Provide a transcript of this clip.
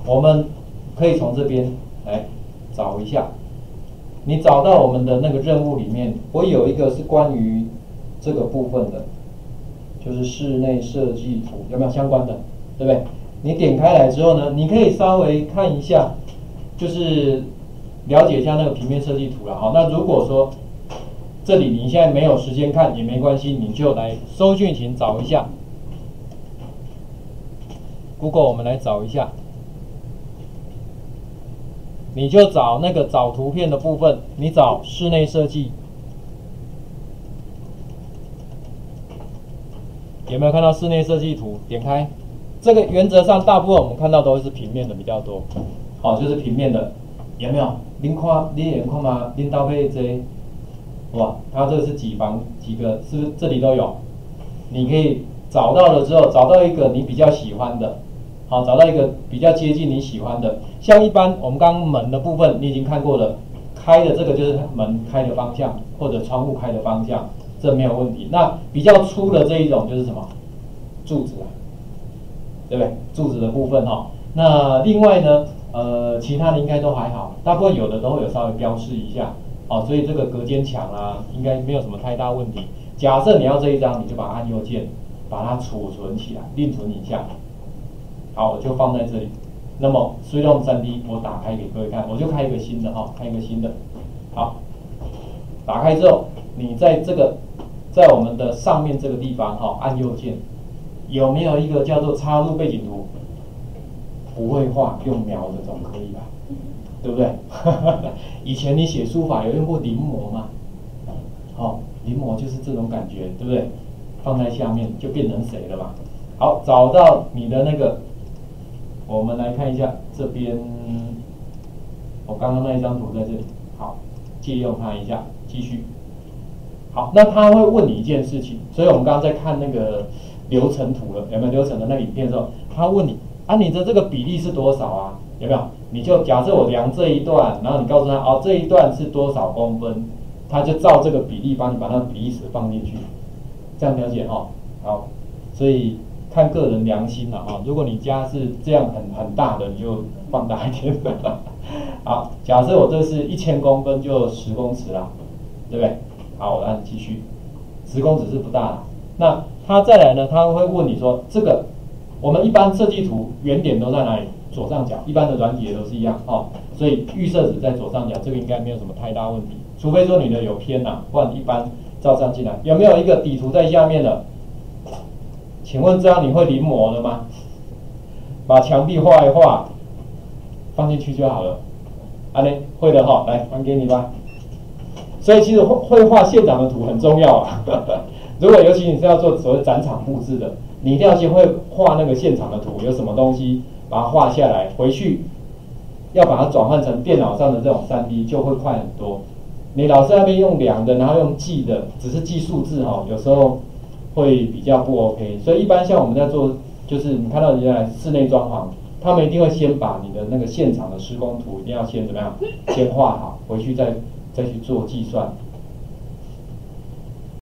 我们可以从这边来找一下。你找到我们的那个任务里面，我有一个是关于这个部分的，就是室内设计图，有没有相关的？对不对？你点开来之后呢，你可以稍微看一下，就是了解一下那个平面设计图了。好，那如果说这里你现在没有时间看也没关系，你就来搜讯群找一下 ，Google 我们来找一下。你就找那个找图片的部分，你找室内设计，有没有看到室内设计图？点开，这个原则上大部分我们看到都是平面的比较多，好，就是平面的，有没有？您看，你眼看吗？您搭配这，哇，它这是几房几个，是不是这里都有？你可以找到了之后，找到一个你比较喜欢的。好，找到一个比较接近你喜欢的，像一般我们刚刚门的部分你已经看过了，开的这个就是门开的方向或者窗户开的方向，这没有问题。那比较粗的这一种就是什么？柱子啊，对不对？柱子的部分哈。那另外呢，其他的应该都还好，大部分有的都会有稍微标示一下，好，所以这个隔间墙啊，应该没有什么太大问题。假设你要这一张，你就把它按右键，把它储存起来，另存影像。好，我就放在这里。那么 3D 3D 我打开给各位看，我就开一个新的哈，开一个新的。好，打开之后，你在这个在我们的上面这个地方哈，按右键，有没有一个叫做插入背景图？不会画用描的总可以吧？对不对？以前你写书法有用过临摹吗？好，临摹就是这种感觉，对不对？放在下面就变成谁了嘛？好，找到你的那个。我们来看一下这边，我刚刚那一张图在这里，好，借用它一下，继续。好，那他会问你一件事情，所以我们刚刚在看那个流程图了，有没有流程的那个影片的时候，他问你啊，你的这个比例是多少啊？有没有？你就假设我量这一段，然后你告诉他哦，这一段是多少公分，他就照这个比例帮你把那个比例尺放进去，这样了解哈？好，所以。看个人良心了啊！如果你家是这样很大的，你就放大一点。好，假设我这是1000公分，就10公尺啦，对不对？好，我按继续，10公尺是不大了。那他再来呢？他会问你说，这个我们一般设计图原点都在哪里？左上角，一般的软体也都是一样哦。所以预设值在左上角，这个应该没有什么太大问题，除非说你的有偏呐，不然一般照上进来。有没有一个底图在下面的？请问这样你会临摹了吗？把墙壁画一画，放进去就好了。安内会的哈，来还给你吧。所以其实会画现场的图很重要啊。如果尤其你是要做所谓展场布置的，你一定要先会画那个现场的图，有什么东西把它画下来，回去要把它转换成电脑上的这种3D 就会快很多。你老是那边用量的，然后用记的，只是记数字哈，有时候。会比较不 OK， 所以一般像我们在做，就是你看到人家室内装潢，他们一定会先把你的那个现场的施工图一定要先怎么样，先画好，回去再去做计算。